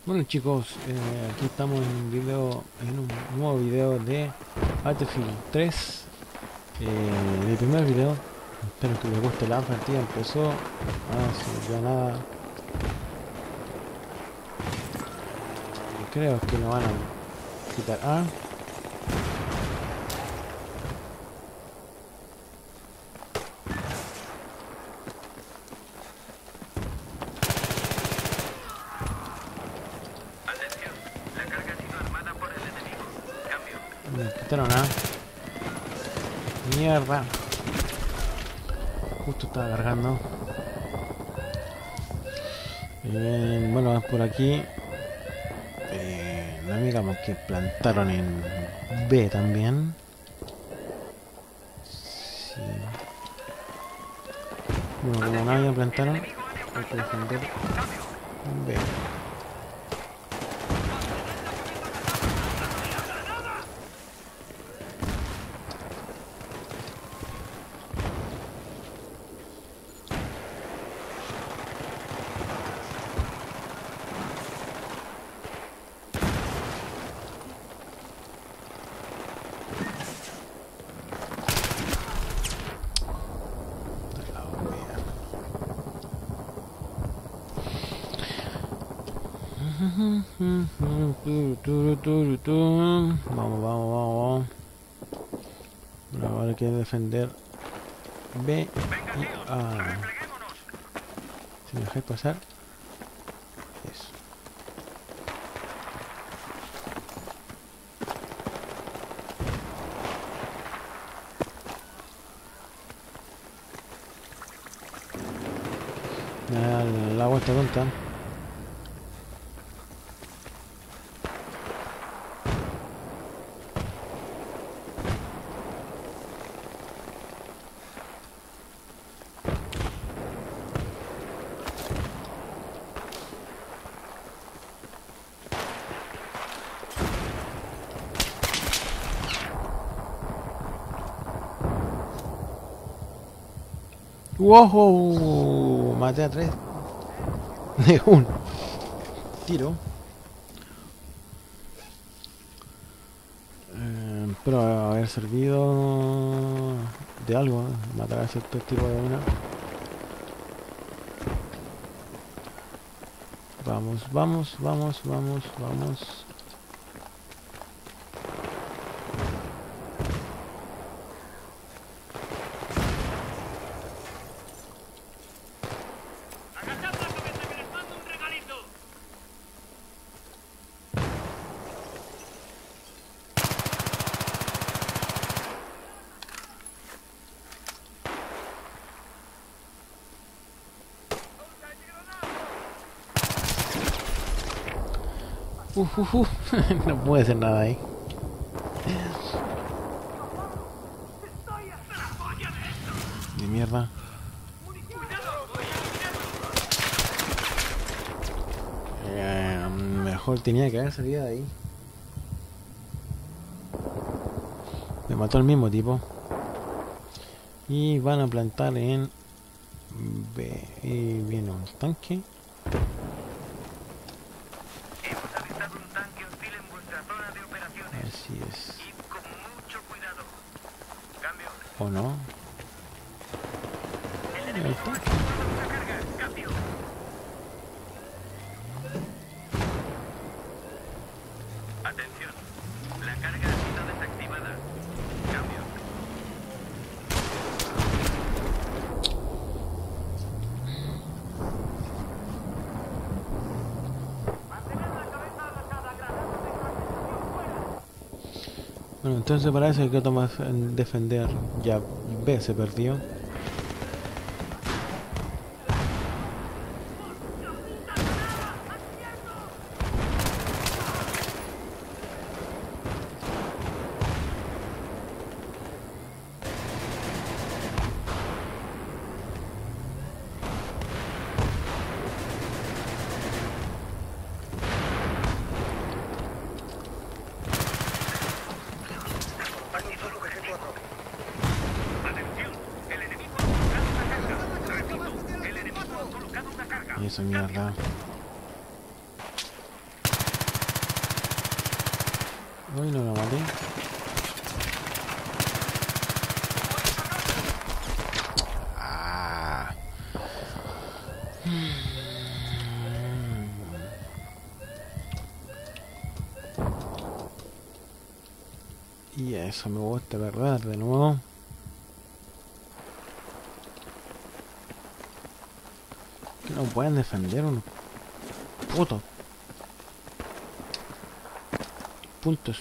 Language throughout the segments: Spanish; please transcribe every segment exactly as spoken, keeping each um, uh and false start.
Bueno chicos, eh, aquí estamos en un video, en un nuevo video de Battlefield tres, eh, mi primer video. Espero que les guste. La partida empezó, ah, sí, ya nada, creo que lo van a quitar. Ah, me quitaron A. Mierda, justo estaba cargando. Eh, bueno, por aquí eh, no digamos que plantaron en B también. Sí. Bueno, como nadie plantaron, hay que defender B. Vamos, vamos, vamos. Bueno, ahora hay que defender B y A. Si me dejáis pasar. Eso. Ya, la vuelta tonta. ¡Wow! Maté a tres de un tiro. Eh, espero haber servido de algo, ¿eh? Matar a ese tipo de una. Vamos, vamos, vamos, vamos, vamos. Uf, uf, uf. No puede hacer nada ahí. De mierda. Eh, mejor tenía que haber salido de ahí. Me mató el mismo tipo. Y van a plantar en B. Y viene un tanque. Así es. ¿O no? El tanque. Atención, la carga ha sido desactivada. Cambio. Bueno, entonces para eso hay que tomar defender. Ya B se perdió. Y esa mierda. Uy, no lo maté. Ah. Y eso me gusta, ¿verdad? De nuevo. Que no pueden defender unos putos puntos.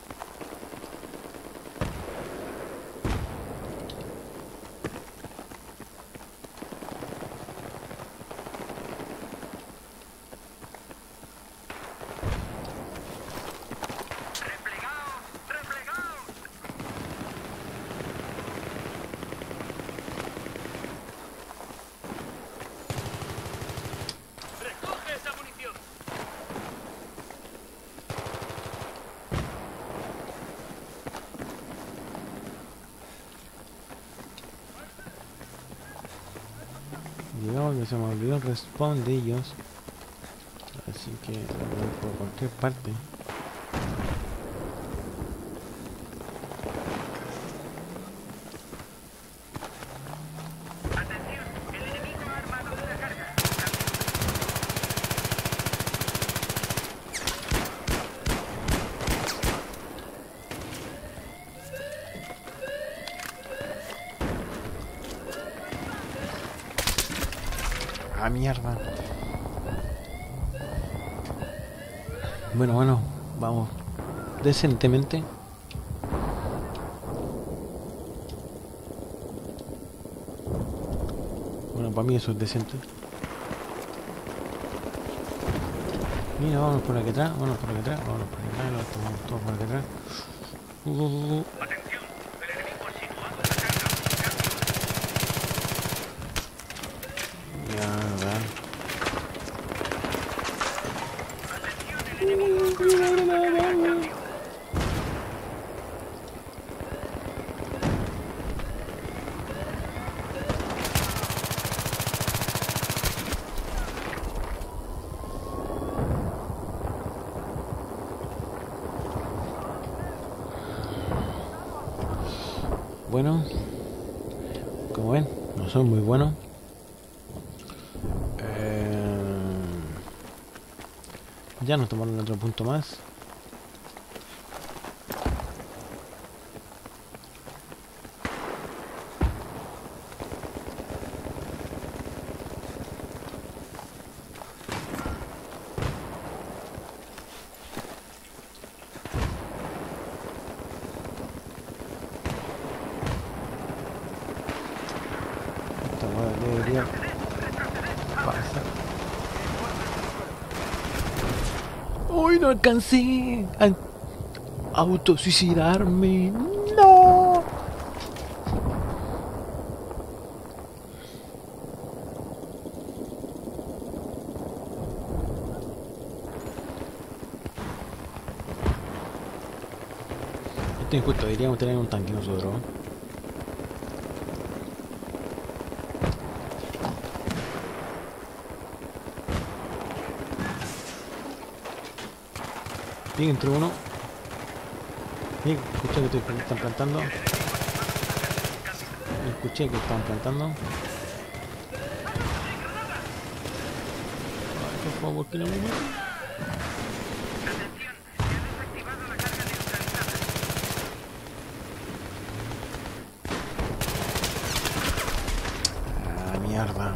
Digamos que se me olvidó el respawn de ellos. Así que lo voy por cualquier parte. Atención, el enemigo ha armado una carga. Ah, mierda. Bueno, bueno, vamos decentemente. Bueno, para mí eso es decente. Mira, vamos por aquí atrás, vamos por aquí atrás, vamos por aquí atrás, lo tomamos todos por aquí atrás. Uh, uh, uh. Atención, el enemigo situado en la carga. Mierda. Atención, el enemigo ha colocado una carga. Cambio. Bueno, como ven, no son muy buenos. Eh, ya nos tomaron otro punto más. Esta hueá debería pasar. ¡Uy, no alcancé a autosuicidarme! ¡No! Esto es injusto, deberíamos tener un tanque nosotros. Bien, entró uno. Bien, escuché que te- están plantando. Escuché que están plantando. Ay, por favor, que no me maten. Atención, se ha desactivado la carga neutralizada. Ah, mierda.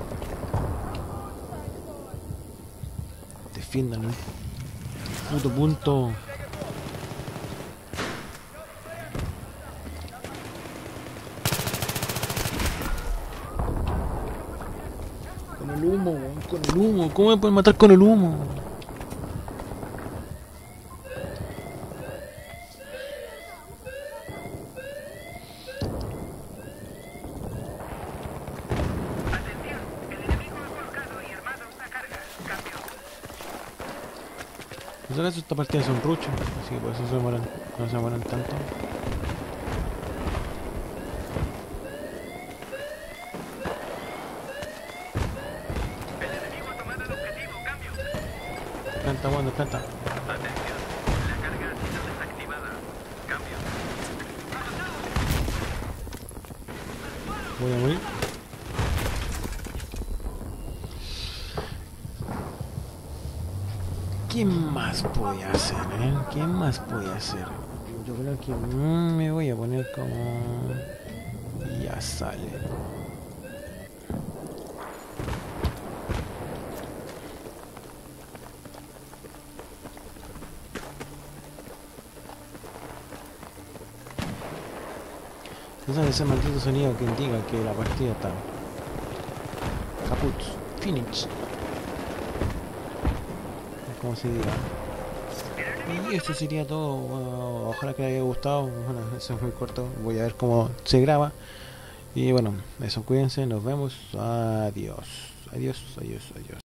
Defiéndanme. Puto punto. Con el humo, weón, con el humo. ¿Cómo me pueden matar con el humo? Atención, el enemigo ha colocado y armado una carga. Cambio. En todo caso, esta partida es un rucho, así que por eso se demoran, no se demoran tanto. El enemigo ha tomado el objetivo. Cambio. Planta, bueno, planta. Atención, la carga ha sido desactivada. Voy a morir. ¿Qué más podía hacer, eh? ¿Qué más podía hacer? Yo creo que mm, me voy a poner como... Ya sale. Ese es ese maldito sonido que indica que la partida está... Caput. Finish. Como se diga. Y esto sería todo. Bueno, ojalá que les haya gustado. Bueno, eso es muy corto. Voy a ver cómo se graba. Y bueno, eso, cuídense. Nos vemos. Adiós. Adiós, adiós, adiós.